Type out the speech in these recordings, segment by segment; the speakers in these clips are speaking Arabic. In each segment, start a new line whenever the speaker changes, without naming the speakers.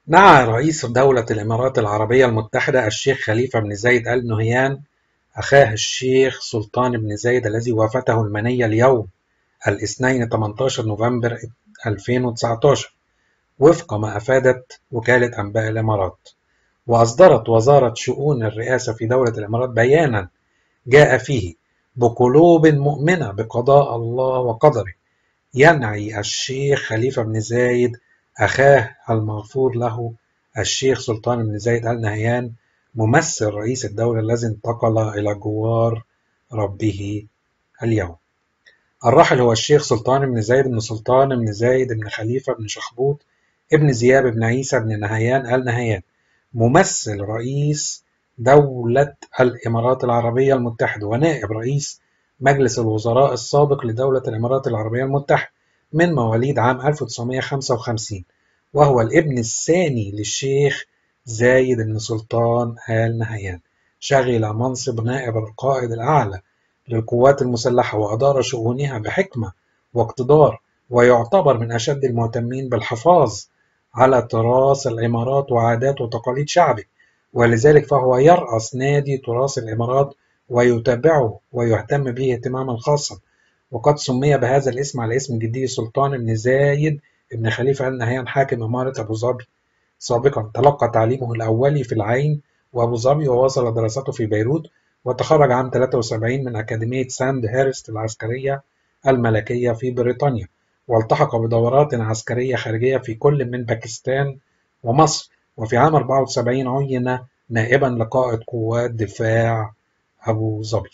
نعى رئيس دولة الإمارات العربية المتحدة الشيخ خليفة بن زايد آل نهيان أخاه الشيخ سلطان بن زايد الذي وافته المنية اليوم الاثنين 18 نوفمبر 2019 وفق ما أفادت وكالة أنباء الإمارات. وأصدرت وزارة شؤون الرئاسة في دولة الإمارات بيانا جاء فيه: بقلوب مؤمنة بقضاء الله وقدره ينعي الشيخ خليفة بن زايد أخاه المغفور له الشيخ سلطان بن زايد آل نهيان ممثل رئيس الدولة الذي انتقل إلى جوار ربه اليوم. الراحل هو الشيخ سلطان بن زايد بن سلطان بن زايد بن خليفة بن شخبوط ابن زياب بن عيسى بن نهيان آل نهيان ممثل رئيس دولة الإمارات العربية المتحدة ونائب رئيس مجلس الوزراء السابق لدولة الإمارات العربية المتحدة من مواليد عام 1955، وهو الابن الثاني للشيخ زايد بن سلطان آل نهيان. شغل منصب نائب القائد الأعلى للقوات المسلحة وأدار شؤونها بحكمة واقتدار، ويعتبر من أشد المهتمين بالحفاظ على تراث الإمارات وعادات وتقاليد شعبه، ولذلك فهو يرأس نادي تراث الإمارات ويتابعه ويهتم به اهتماما خاصا. وقد سمي بهذا الاسم على اسم جده سلطان بن زايد بن خليفة آل نهيان حاكم إمارة أبو ظبي سابقا. تلقى تعليمه الأولي في العين وأبو ظبي، وواصل دراسته في بيروت، وتخرج عام 73 من أكاديمية ساند هيرست العسكرية الملكية في بريطانيا، والتحق بدورات عسكرية خارجية في كل من باكستان ومصر. وفي عام 74 عين نائبا لقائد قوات دفاع أبو ظبي.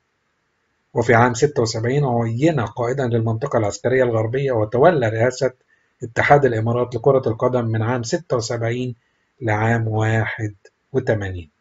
وفي عام 76 عين قائدا للمنطقة العسكرية الغربية، وتولى رئاسة اتحاد الإمارات لكرة القدم من عام 76 لعام 81.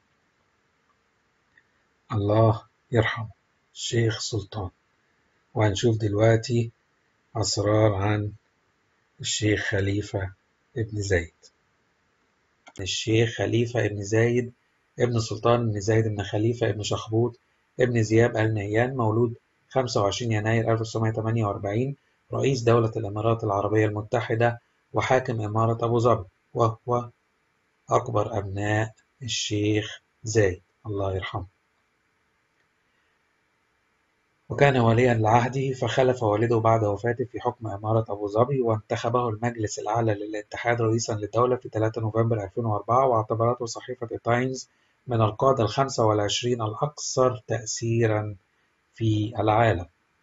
الله يرحمه الشيخ سلطان. وهنشوف دلوقتي أسرار عن الشيخ خليفة ابن زايد. الشيخ خليفة ابن زايد ابن سلطان بن زايد بن خليفة ابن شخبوط ابن زياب آل نهيان، مولود 25 يناير 1948، رئيس دولة الإمارات العربية المتحدة وحاكم إمارة أبو ظبي، وهو أكبر أبناء الشيخ زايد الله يرحمه. وكان وليا لعهده، فخلف والده بعد وفاته في حكم إمارة أبو ظبي، وانتخبه المجلس الأعلى للاتحاد رئيسا للدولة في 3 نوفمبر 2004، واعتبرته صحيفة تايمز من القادة ال25 الأكثر تأثيرا في العالم.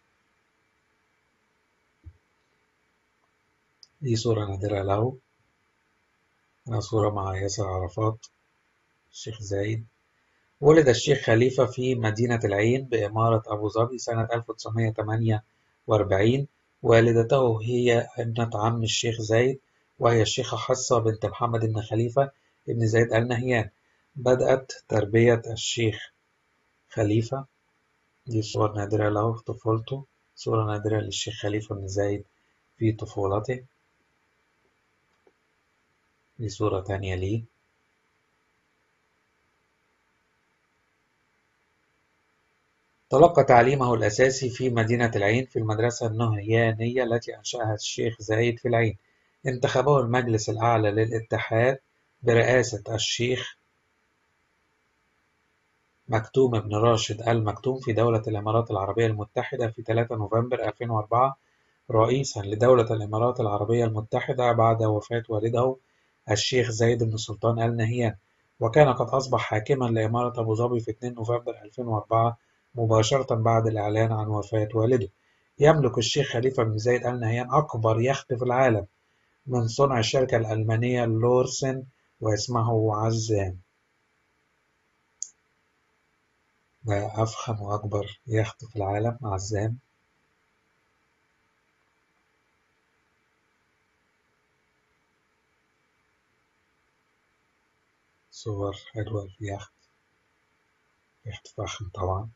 دي صورة نادرة له، صورة مع ياسر عرفات الشيخ زايد. ولد الشيخ خليفة في مدينة العين بإمارة أبو ظبي سنة 1948. والدته هي ابنة عم الشيخ زايد، وهي الشيخة حصة بنت محمد بن خليفة بن زايد آل نهيان. بدأت تربية الشيخ خليفة. دي صور نادرة له في طفولته، صورة نادرة للشيخ خليفة بن زايد في طفولته. دي صورة تانية ليه. تلقى تعليمه الأساسي في مدينة العين في المدرسة النهيانية التي أنشأها الشيخ زايد في العين. انتخبه المجلس الأعلى للاتحاد برئاسة الشيخ مكتوم بن راشد آل مكتوم في دولة الإمارات العربية المتحدة في 3 نوفمبر 2004 رئيسا لدولة الإمارات العربية المتحدة بعد وفاة والده الشيخ زايد بن سلطان آل نهيان. وكان قد أصبح حاكما لإمارة أبو ظبي في 2 نوفمبر 2004 مباشرة بعد الإعلان عن وفاة والده. يملك الشيخ خليفة بن زايد آل نهيان أكبر يخت في العالم من صنع الشركة الألمانية لورسن، واسمه عزام. ده أفخم وأكبر يخت في العالم، عزام. صور حلوة في يخت فخم طبعا،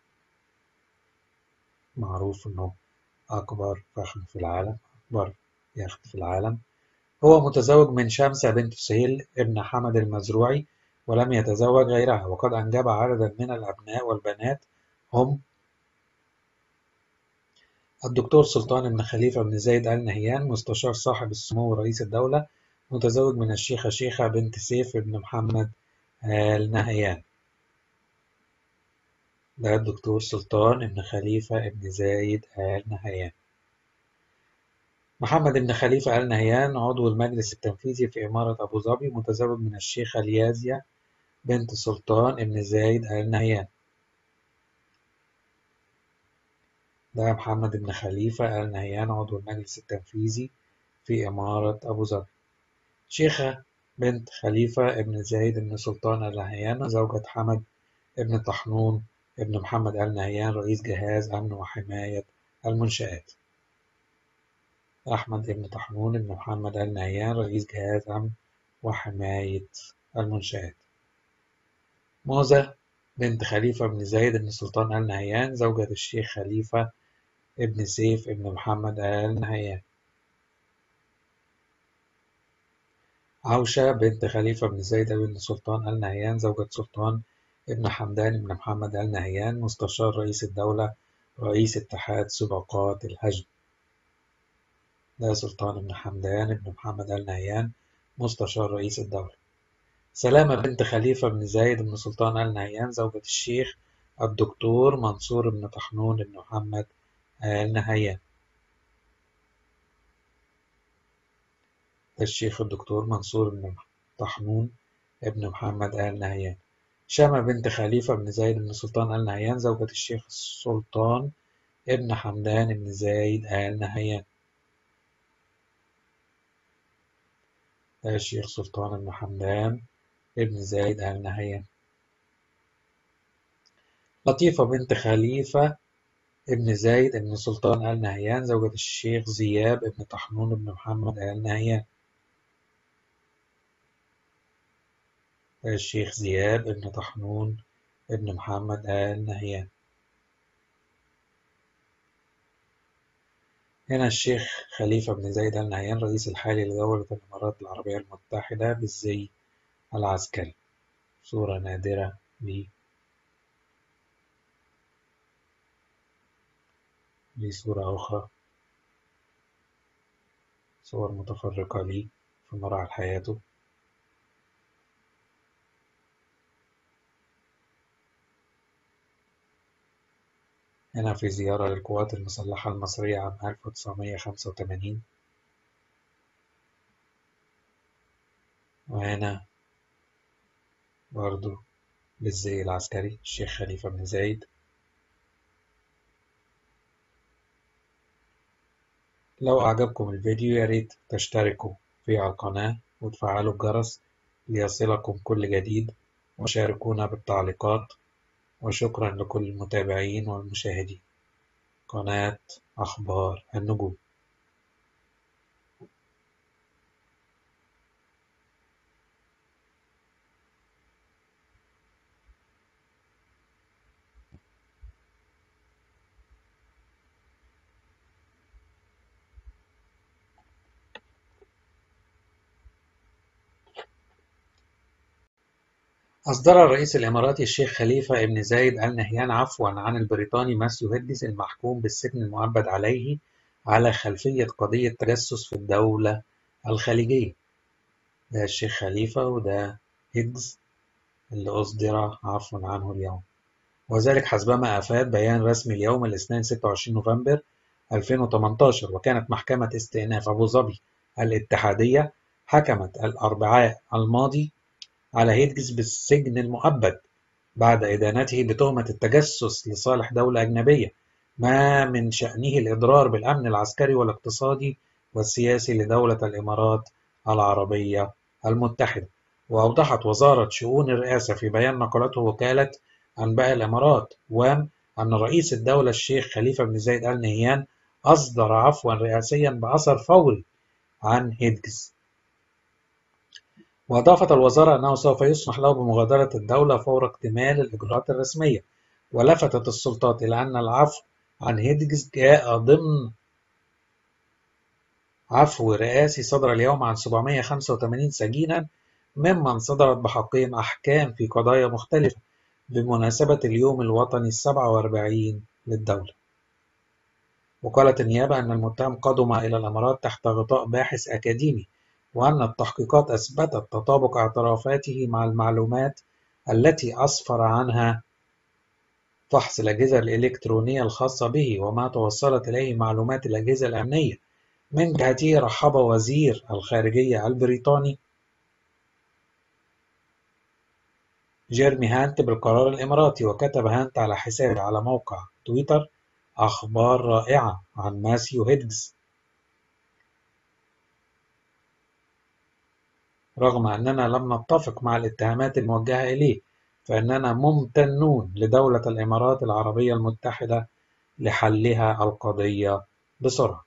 معروف إنه أكبر فخم في العالم، أكبر يخت في العالم. هو متزوج من شمسة بنت سهيل ابن حمد المزروعي، ولم يتزوج غيرها، وقد أنجب عددا من الأبناء والبنات هم الدكتور سلطان بن خليفة بن زايد آل نهيان مستشار صاحب السمو رئيس الدولة، متزوج من الشيخة شيخة بنت سيف بن محمد آل نهيان. ده الدكتور سلطان بن خليفة بن زايد آل نهيان. محمد بن خليفة آل نهيان عضو المجلس التنفيذي في إمارة أبو ظبي، متزوج من الشيخة ليازية بنت سلطان بن زايد آل نهيان. ده محمد بن خليفة آل نهيان عضو المجلس التنفيذي في إمارة أبو ظبي. شيخة بنت خليفة بن زايد بن سلطان آل نهيان زوجة حمد بن طحنون بن محمد آل نهيان رئيس جهاز أمن وحماية المنشآت. أحمد بن طحنون بن محمد آل نهيان رئيس جهاز أمن وحماية المنشآت. موزة بنت خليفة بن زايد بن سلطان آل نهيان زوجة الشيخ خليفة بن سيف بن محمد آل نهيان. عوشة بنت خليفة بن زايد بن سلطان آل نهيان زوجة سلطان بن حمدان بن محمد آل نهيان مستشار رئيس الدولة رئيس اتحاد سباقات الهجم. ده سلطان بن حمدان بن محمد آل نهيان مستشار رئيس الدولة. سلامة بنت خليفة بن زايد بن سلطان آل نهيان زوجة الشيخ الدكتور منصور بن طحنون بن محمد آل نهيان. الشيخ الدكتور منصور بن طحنون بن محمد آل نهيان. شامة بنت خليفة بن زايد بن سلطان آل نهيان زوجة الشيخ السلطان بن حمدان بن زايد آل نهيان. الشيخ سلطان بن حمدان بن زايد آل نهيان. لطيفة بنت خليفة ابن زايد بن سلطان آل نهيان زوجة الشيخ زياب بن طحنون بن محمد آل نهيان. الشيخ زياب بن طحنون بن محمد آل نهيان. هنا الشيخ خليفة بن زايد آل نهيان رئيس الحالي لدولة الإمارات العربية المتحدة بالزي العسكري. صورة نادرة لي صورة أخرى، صور متفرقة لي في مراحل حياته. هنا في زيارة للقوات المسلحة المصرية عام 1985. وهنا برضو بالزي العسكري الشيخ خليفة بن زايد. لو أعجبكم الفيديو ياريت تشتركوا في القناة وتفعلوا الجرس ليصلكم كل جديد، وشاركونا بالتعليقات. وشكرا لكل المتابعين والمشاهدين. قناة أخبار النجوم. أصدر الرئيس الإماراتي الشيخ خليفة بن زايد آل نهيان عفوا عن البريطاني ماثيو هيدجز المحكوم بالسجن المؤبد عليه على خلفية قضية تجسس في الدولة الخليجية. ده الشيخ خليفة وده هيدجز اللي أصدر عفوا عنه اليوم، وذلك حسبما أفاد بيان رسمي اليوم الاثنين 26 نوفمبر 2018. وكانت محكمة استئناف أبو ظبي الاتحادية حكمت الأربعاء الماضي على هيدجز بالسجن المؤبد بعد إدانته بتهمة التجسس لصالح دولة أجنبية، ما من شأنه الإضرار بالأمن العسكري والاقتصادي والسياسي لدولة الإمارات العربية المتحدة. وأوضحت وزارة شؤون الرئاسة في بيان نقلته وكالة أنباء الإمارات وام أن رئيس الدولة الشيخ خليفة بن زايد آل نهيان أصدر عفوا رئاسيا بأثر فوري عن هيدجز. وأضافت الوزارة أنه سوف يسمح له بمغادرة الدولة فور اكتمال الإجراءات الرسمية. ولفتت السلطات إلى أن العفو عن هيدجز جاء ضمن عفو رئاسي صدر اليوم عن 785 سجينا ممن صدرت بحقهم أحكام في قضايا مختلفة بمناسبة اليوم الوطني 47 للدولة. وقالت النيابة أن المتهم قدم إلى الإمارات تحت غطاء باحث أكاديمي وأن التحقيقات أثبتت تطابق اعترافاته مع المعلومات التي أسفر عنها فحص الأجهزة الإلكترونية الخاصة به وما توصلت إليه معلومات الأجهزة الأمنية. من جهته رحب وزير الخارجية البريطاني جيرمي هانت بالقرار الإماراتي، وكتب هانت على حسابه على موقع تويتر: أخبار رائعة عن ماثيو هيدجز. رغم أننا لم نتفق مع الاتهامات الموجهة إليه، فإننا ممتنون لدولة الإمارات العربية المتحدة لحلها القضية بسرعة.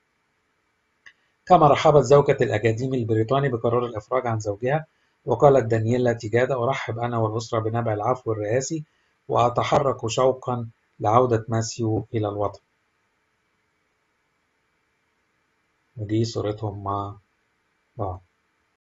كما رحبت زوجة الأكاديمي البريطاني بقرار الإفراج عن زوجها، وقالت دانييلا تيجادا: أرحب أنا والأسرة بنبع العفو الرئاسي، وأتحرك شوقا لعودة ماثيو إلى الوطن. ودي صورتهم مع بعض.